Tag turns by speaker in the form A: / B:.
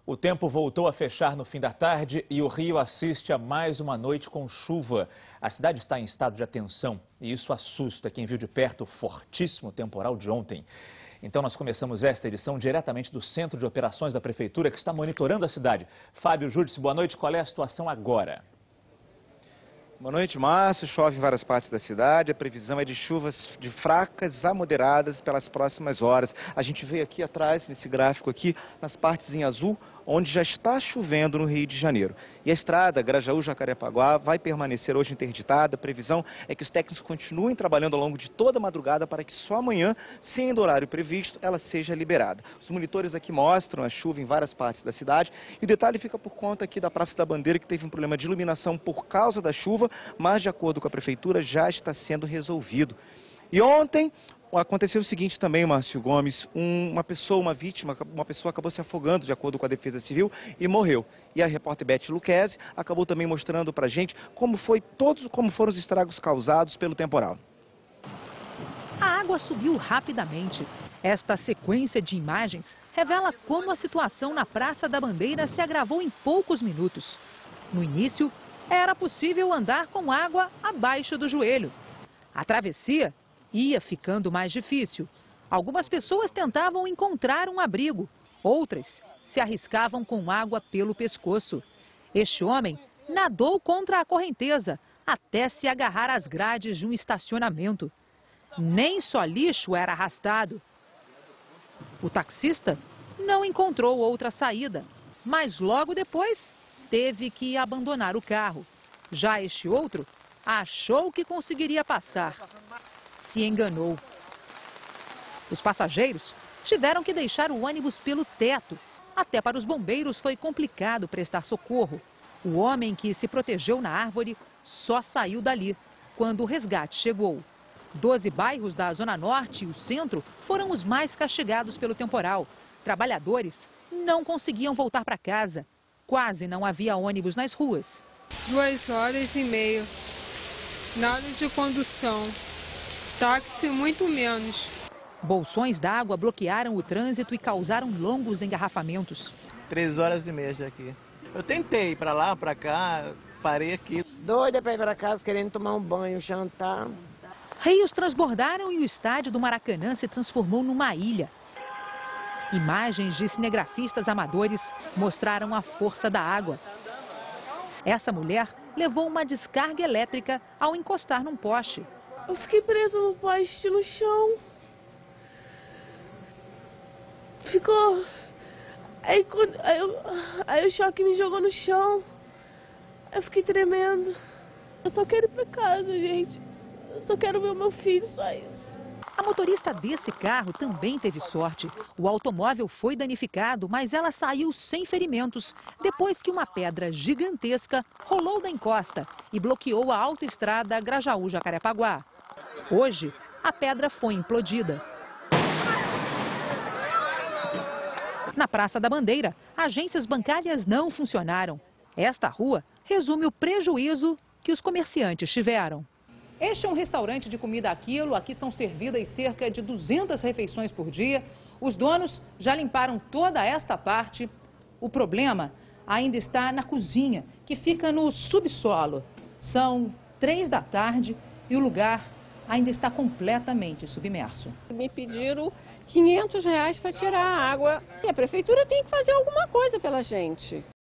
A: O tempo voltou a fechar no fim da tarde e o Rio assiste a mais uma noite com chuva. A cidade está em estado de atenção e isso assusta quem viu de perto o fortíssimo temporal de ontem. Então nós começamos esta edição diretamente do Centro de Operações da Prefeitura, que está monitorando a cidade. Fábio Júdice, boa noite. Qual é a situação agora?
B: Boa noite, Márcio. Chove em várias partes da cidade. A previsão é de chuvas de fracas a moderadas pelas próximas horas. A gente vê aqui atrás, nesse gráfico aqui, nas partes em azul, onde já está chovendo no Rio de Janeiro. E a estrada Grajaú-Jacarepaguá vai permanecer hoje interditada. A previsão é que os técnicos continuem trabalhando ao longo de toda a madrugada para que só amanhã, sendo o horário previsto, ela seja liberada. Os monitores aqui mostram a chuva em várias partes da cidade. E o detalhe fica por conta aqui da Praça da Bandeira, que teve um problema de iluminação por causa da chuva, mas de acordo com a Prefeitura já está sendo resolvido. E ontem aconteceu o seguinte também, Márcio Gomes, uma vítima, uma pessoa acabou se afogando, de acordo com a Defesa Civil, e morreu. E a repórter Beth Luquezzi acabou também mostrando pra gente como foram os estragos causados pelo temporal.
C: A água subiu rapidamente. Esta sequência de imagens revela como a situação na Praça da Bandeira se agravou em poucos minutos. No início, era possível andar com água abaixo do joelho. A travessia ia ficando mais difícil. Algumas pessoas tentavam encontrar um abrigo, outras se arriscavam com água pelo pescoço. Este homem nadou contra a correnteza até se agarrar às grades de um estacionamento. Nem só lixo era arrastado. O taxista não encontrou outra saída, mas logo depois teve que abandonar o carro. Já este outro achou que conseguiria passar. Se enganou. Os passageiros tiveram que deixar o ônibus pelo teto. Até para os bombeiros foi complicado prestar socorro. O homem que se protegeu na árvore só saiu dali quando o resgate chegou. 12 bairros da Zona Norte e o centro foram os mais castigados pelo temporal. Trabalhadores não conseguiam voltar para casa. Quase não havia ônibus nas ruas.
D: 2 horas e meia. Nada de condução. Táxi muito menos.
C: Bolsões d'água bloquearam o trânsito e causaram longos engarrafamentos.
E: 3 horas e meia aqui. Eu tentei ir para lá, para cá, parei aqui.
F: Doida para ir para casa, querendo tomar um banho, jantar.
C: Rios transbordaram e o estádio do Maracanã se transformou numa ilha. Imagens de cinegrafistas amadores mostraram a força da água. Essa mulher levou uma descarga elétrica ao encostar num poste.
G: Eu fiquei presa no poste, no chão. Ficou... Aí o choque me jogou no chão. Eu fiquei tremendo. Eu só quero ir pra casa, gente. Eu só quero ver o meu filho, só isso.
C: A motorista desse carro também teve sorte. O automóvel foi danificado, mas ela saiu sem ferimentos, depois que uma pedra gigantesca rolou da encosta e bloqueou a autoestrada Grajaú-Jacarepaguá. Hoje, a pedra foi implodida. Na Praça da Bandeira, agências bancárias não funcionaram. Esta rua resume o prejuízo que os comerciantes tiveram. Este é um restaurante de comida a quilo. Aqui são servidas cerca de 200 refeições por dia. Os donos já limparam toda esta parte. O problema ainda está na cozinha, que fica no subsolo. São 3 da tarde e o lugar ainda está completamente submerso.
H: Me pediram R$ 500 para tirar a água. E a prefeitura tem que fazer alguma coisa pela gente.